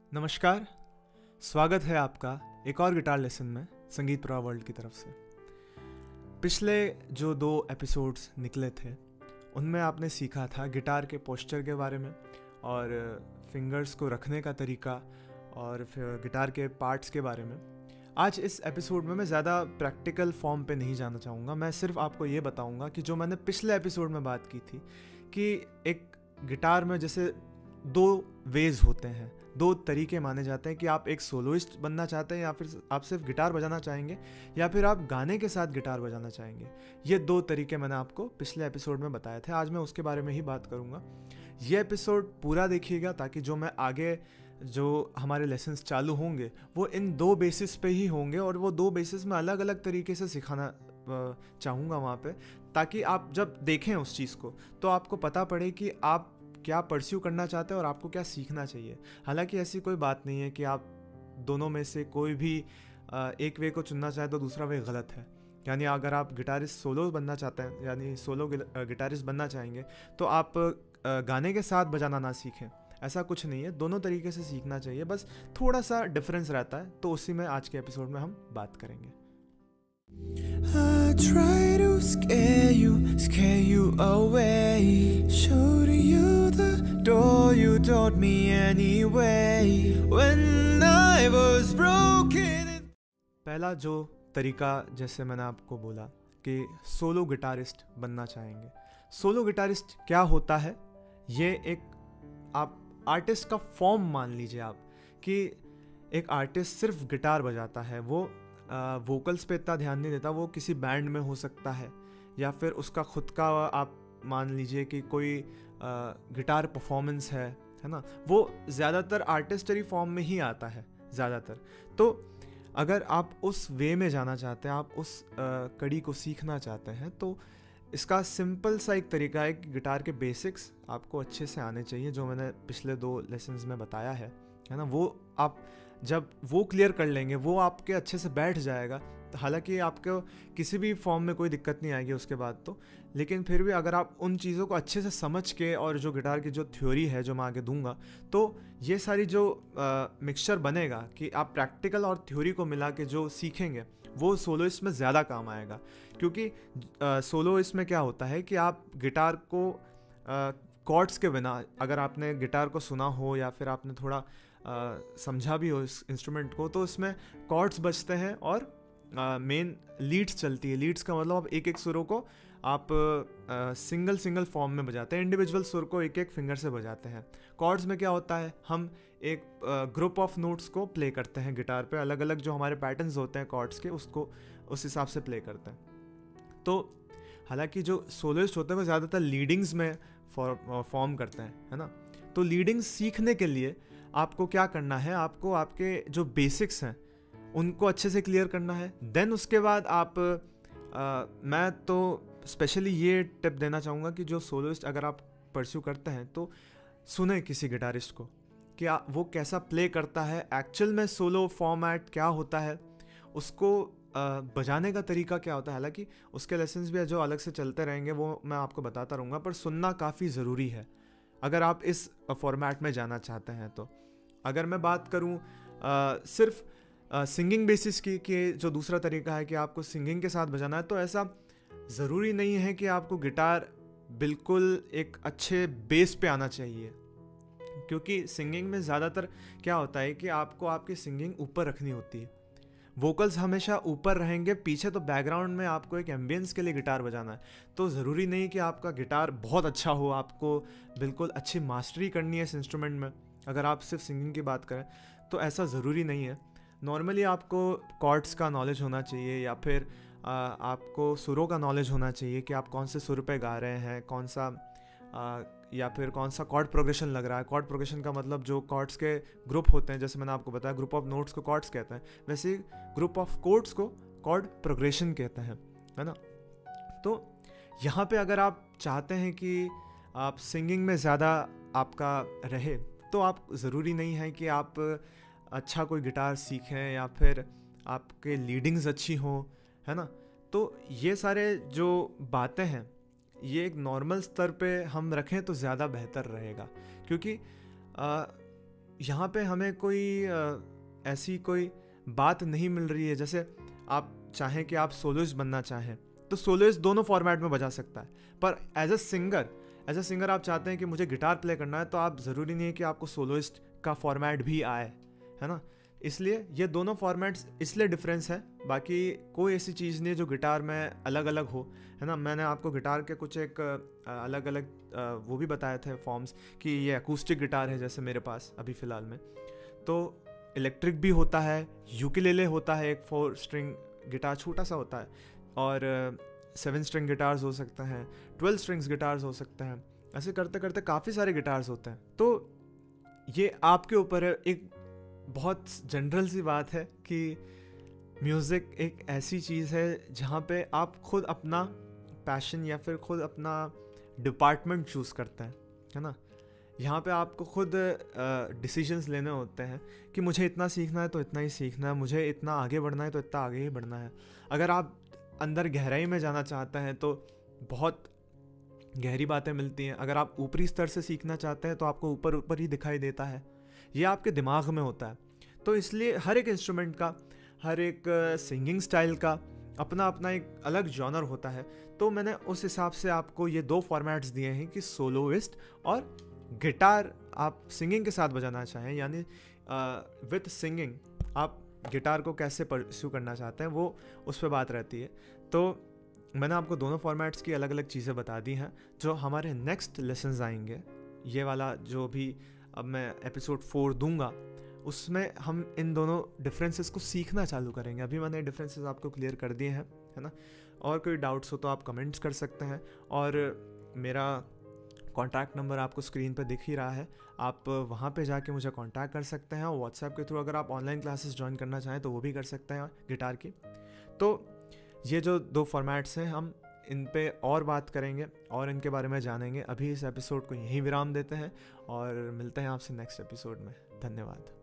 नमस्कार। स्वागत है आपका एक और गिटार लेसन में संगीत प्रवाह वर्ल्ड की तरफ से। पिछले जो 2 एपिसोड्स निकले थे उनमें आपने सीखा था गिटार के पोस्चर के बारे में और फिंगर्स को रखने का तरीका और फिर गिटार के पार्ट्स के बारे में। आज इस एपिसोड में मैं ज़्यादा प्रैक्टिकल फॉर्म पे नहीं जाना चाहूँगा। मैं सिर्फ आपको ये बताऊँगा कि जो मैंने पिछले एपिसोड में बात की थी कि एक गिटार में जैसे 2 वेज होते हैं, 2 तरीके माने जाते हैं कि आप एक सोलोइस्ट बनना चाहते हैं या फिर आप सिर्फ गिटार बजाना चाहेंगे या फिर आप गाने के साथ गिटार बजाना चाहेंगे। ये 2 तरीके मैंने आपको पिछले एपिसोड में बताए थे। आज मैं उसके बारे में ही बात करूँगा। ये एपिसोड पूरा देखिएगा ताकि जो मैं आगे जो हमारे लेसन्स चालू होंगे वो इन 2 बेसिस पे ही होंगे और वो 2 बेसिस में अलग अलग तरीके से सिखाना चाहूँगा वहाँ पे, ताकि आप जब देखें उस चीज़ को तो आपको पता पड़े कि आप क्या परस्यू करना चाहते हैं और आपको क्या सीखना चाहिए। हालांकि ऐसी कोई बात नहीं है कि आप दोनों में से कोई भी एक वे को चुनना चाहे तो दूसरा वे गलत है। यानी अगर आप गिटारिस्ट सोलो बनना चाहते हैं यानी सोलो गिटारिस्ट बनना चाहेंगे तो आप गाने के साथ बजाना ना सीखें, ऐसा कुछ नहीं है। दोनों तरीके से सीखना चाहिए, बस थोड़ा सा डिफरेंस रहता है। तो उसी में आज के एपिसोड में हम बात करेंगे। I try to scare you away. Show you the door you taught me anyway. When I was broken. पहला जो तरीका, जैसे मैंने आपको बोला कि सोलो गिटारिस्ट बनना चाहेंगे। सोलो गिटारिस्ट क्या होता है? ये एक आप आर्टिस्ट का फॉर्म मान लीजिए आप, कि एक आर्टिस्ट सिर्फ गिटार बजाता है, वो वोकल्स पे इतना ध्यान नहीं देता। वो किसी बैंड में हो सकता है या फिर उसका खुद का, आप मान लीजिए कि कोई गिटार परफॉर्मेंस है ना, वो ज़्यादातर आर्टिस्टरी फॉर्म में ही आता है ज़्यादातर। तो अगर आप उस वे में जाना चाहते हैं, आप उस कड़ी को सीखना चाहते हैं, तो इसका सिंपल सा एक तरीका है कि गिटार के बेसिक्स आपको अच्छे से आने चाहिए, जो मैंने पिछले 2 लेसन्स में बताया है ना। वो आप जब वो क्लियर कर लेंगे, वो आपके अच्छे से बैठ जाएगा। हालांकि आपको किसी भी फॉर्म में कोई दिक्कत नहीं आएगी उसके बाद तो, लेकिन फिर भी अगर आप उन चीज़ों को अच्छे से समझ के, और जो गिटार की जो थ्योरी है जो मैं आगे दूंगा, तो ये सारी जो मिक्सचर बनेगा कि आप प्रैक्टिकल और थ्योरी को मिला के जो सीखेंगे वो सोलोइस्ट में ज़्यादा काम आएगा। क्योंकि सोलोइस्ट में क्या होता है कि आप गिटार को कॉर्ड्स के बिना, अगर आपने गिटार को सुना हो या फिर आपने थोड़ा समझा भी हो इस इंस्ट्रूमेंट को, तो इसमें कॉर्ड्स बजते हैं और मेन लीड्स चलती है। लीड्स का मतलब आप एक एक सुरों को आप सिंगल फॉर्म में बजाते हैं, इंडिविजुअल सुर को एक एक फिंगर से बजाते हैं। कॉर्ड्स में क्या होता है, हम एक ग्रुप ऑफ नोट्स को प्ले करते हैं गिटार पे, अलग अलग जो हमारे पैटर्न्स होते हैं कॉर्ड्स के, उसको उस हिसाब से प्ले करते हैं। तो हालांकि जो सोलोइस्ट होते हैं वो ज़्यादातर लीडिंग्स में फॉर्म करते हैं, है ना। तो लीडिंग्स सीखने के लिए आपको क्या करना है, आपको आपके जो बेसिक्स हैं उनको अच्छे से क्लियर करना है। देन उसके बाद आप मैं तो स्पेशली ये टिप देना चाहूँगा कि जो सोलोइस्ट अगर आप परस्यू करते हैं तो सुने किसी गिटारिस्ट को कि वो कैसा प्ले करता है, एक्चुअल में सोलो फॉर्मेट क्या होता है, उसको बजाने का तरीका क्या होता है। हालांकि उसके लेसन्स भी है जो अलग से चलते रहेंगे, वो मैं आपको बताता रहूँगा, पर सुनना काफ़ी ज़रूरी है अगर आप इस फॉर्मेट में जाना चाहते हैं। तो अगर मैं बात करूं सिर्फ सिंगिंग बेसिस की, कि जो दूसरा तरीका है कि आपको सिंगिंग के साथ बजाना है, तो ऐसा ज़रूरी नहीं है कि आपको गिटार बिल्कुल एक अच्छे बेस पे आना चाहिए। क्योंकि सिंगिंग में ज़्यादातर क्या होता है कि आपको आपकी सिंगिंग ऊपर रखनी होती है, वोकल्स हमेशा ऊपर रहेंगे, पीछे तो बैकग्राउंड में आपको एक एम्बियंस के लिए गिटार बजाना है। तो ज़रूरी नहीं कि आपका गिटार बहुत अच्छा हो, आपको बिल्कुल अच्छी मास्टरी करनी है इस इंस्ट्रूमेंट में। अगर आप सिर्फ सिंगिंग की बात करें तो ऐसा ज़रूरी नहीं है। नॉर्मली आपको कॉर्ड्स का नॉलेज होना चाहिए या फिर आपको सुरों का नॉलेज होना चाहिए कि आप कौन से सुर पे गा रहे हैं, कौन सा या फिर कौन सा कॉर्ड प्रोग्रेशन लग रहा है। कॉर्ड प्रोग्रेशन का मतलब जो कॉर्ड्स के ग्रुप होते हैं, जैसे मैंने आपको बताया ग्रुप ऑफ नोट्स को कॉर्ड्स कहते हैं, वैसे ही ग्रुप ऑफ कोड्स को कॉर्ड प्रोग्रेशन कहते हैं, है ना। तो यहाँ पे अगर आप चाहते हैं कि आप सिंगिंग में ज़्यादा आपका रहे, तो आप ज़रूरी नहीं है कि आप अच्छा कोई गिटार सीखें या फिर आपके लीडिंग्स अच्छी हों, है ना। तो ये सारे जो बातें हैं ये एक नॉर्मल स्तर पे हम रखें तो ज़्यादा बेहतर रहेगा। क्योंकि यहाँ पे हमें कोई ऐसी कोई बात नहीं मिल रही है। जैसे आप चाहें कि आप सोलोइस्ट बनना चाहें तो सोलोइस्ट दोनों फॉर्मेट में बजा सकता है, पर एज अ सिंगर आप चाहते हैं कि मुझे गिटार प्ले करना है तो आप ज़रूरी नहीं है कि आपको सोलोइस्ट का फॉर्मेट भी आए, है ना। इसलिए ये दोनों फॉर्मेट्स इसलिए डिफरेंस है, बाकी कोई ऐसी चीज़ नहीं है जो गिटार में अलग अलग हो, है ना। मैंने आपको गिटार के कुछ एक अलग अलग वो भी बताए थे फॉर्म्स कि ये अकूस्टिक गिटार है जैसे मेरे पास अभी फ़िलहाल में, तो इलेक्ट्रिक भी होता है, यूकेलेले होता है, एक 4 स्ट्रिंग गिटार छोटा सा होता है, और 7 स्ट्रिंग गिटार्स हो सकते हैं, 12 स्ट्रिंग्स गिटार्स हो सकते हैं। ऐसे करते करते काफ़ी सारे गिटार्स होते हैं। तो ये आपके ऊपर है। एक बहुत जनरल सी बात है कि म्यूज़िक एक ऐसी चीज़ है जहाँ पे आप खुद अपना पैशन या फिर खुद अपना डिपार्टमेंट चूज़ करते हैं, है ना। यहाँ पे आपको खुद डिसीजंस लेने होते हैं कि मुझे इतना सीखना है तो इतना ही सीखना है, मुझे इतना आगे बढ़ना है तो इतना आगे ही बढ़ना है। अगर आप अंदर गहराई में जाना चाहते हैं तो बहुत गहरी बातें मिलती हैं। अगर आप ऊपरी स्तर से सीखना चाहते हैं तो आपको ऊपर ऊपर ही दिखाई देता है, ये आपके दिमाग में होता है। तो इसलिए हर एक इंस्ट्रूमेंट का, हर एक सिंगिंग स्टाइल का अपना अपना एक अलग जॉनर होता है। तो मैंने उस हिसाब से आपको ये 2 फॉर्मेट्स दिए हैं कि सोलोइस्ट और गिटार आप सिंगिंग के साथ बजाना चाहें, यानी विथ सिंगिंग आप गिटार को कैसे परस्यू करना चाहते हैं, वो उस पर बात रहती है। तो मैंने आपको दोनों फॉर्मेट्स की अलग अलग चीज़ें बता दी हैं। जो हमारे नेक्स्ट लेसन्स आएंगे, ये वाला जो भी अब मैं एपिसोड 4 दूंगा, उसमें हम इन दोनों डिफरेंसेस को सीखना चालू करेंगे। अभी मैंने डिफरेंसेस आपको क्लियर कर दिए हैं, है ना। और कोई डाउट्स हो तो आप कमेंट्स कर सकते हैं, और मेरा कॉन्टैक्ट नंबर आपको स्क्रीन पर दिख ही रहा है, आप वहाँ पे जाके मुझे कॉन्टैक्ट कर सकते हैं। और व्हाट्सएप के थ्रू अगर आप ऑनलाइन क्लासेस ज्वाइन करना चाहें तो वो भी कर सकते हैं गिटार की। तो ये जो 2 फॉर्मेट्स हैं, हम इन पे और बात करेंगे और इनके बारे में जानेंगे। अभी इस एपिसोड को यहीं विराम देते हैं और मिलते हैं आपसे नेक्स्ट एपिसोड में। धन्यवाद।